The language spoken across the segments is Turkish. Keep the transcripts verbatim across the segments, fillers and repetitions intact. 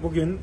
Bugün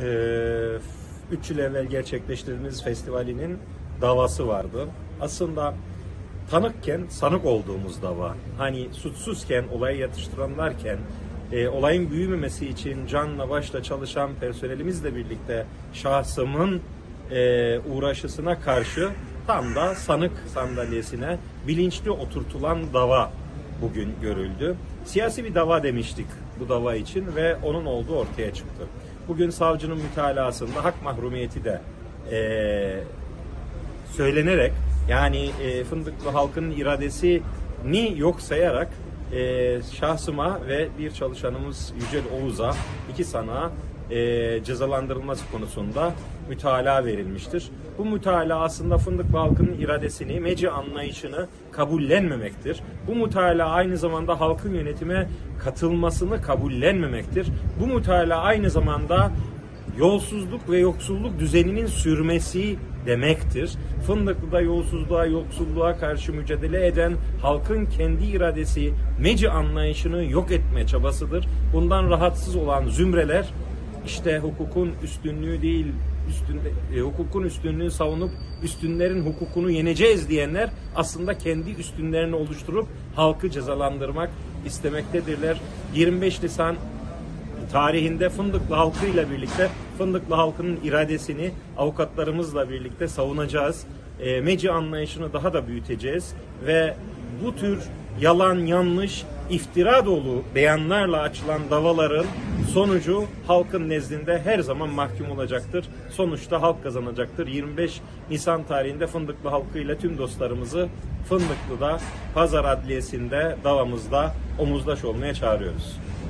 üç yıl evvel gerçekleştirdiğimiz festivalinin davası vardı. Aslında tanıkken sanık olduğumuz dava. Hani suçsuzken, olayı yatıştıranlarken, e, olayın büyümemesi için canla başla çalışan personelimizle birlikte şahsımın e, uğraşısına karşı tam da sanık sandalyesine bilinçli oturtulan dava bugün görüldü. Siyasi bir dava demiştik bu dava için ve onun olduğu ortaya çıktı. Bugün savcının mütalasında hak mahrumiyeti de e, söylenerek, yani e, Fındıklı halkının iradesini yok sayarak e, şahsıma ve bir çalışanımız Yücel Oğuz'a, iki sanığa e, cezalandırılması konusunda mütalaa verilmiştir. Bu mütalaa aslında Fındıklı halkının iradesini, meci anlayışını kabullenmemektir. Bu mütalaa aynı zamanda halkın yönetime katılmasını kabullenmemektir. Bu mütalaa aynı zamanda yolsuzluk ve yoksulluk düzeninin sürmesi demektir. Fındıklı'da yolsuzluğa, yoksulluğa karşı mücadele eden halkın kendi iradesi, meci anlayışını yok etme çabasıdır. Bundan rahatsız olan zümreler, işte hukukun üstünlüğü değil, üstünde, e, hukukun üstünlüğünü savunup üstünlerin hukukunu yeneceğiz diyenler aslında kendi üstünlerini oluşturup halkı cezalandırmak istemektedirler. yirmi beş Nisan tarihinde Fındıklı halkıyla birlikte Fındıklı halkının iradesini avukatlarımızla birlikte savunacağız. E, meci anlayışını daha da büyüteceğiz ve bu tür yalan, yanlış, iftira dolu beyanlarla açılan davaların sonucu halkın nezdinde her zaman mahkum olacaktır. Sonuçta halk kazanacaktır. yirmi beş Nisan tarihinde Fındıklı halkıyla tüm dostlarımızı Fındıklı'da, Pazar Adliyesi'nde davamızda omuzdaş olmaya çağırıyoruz.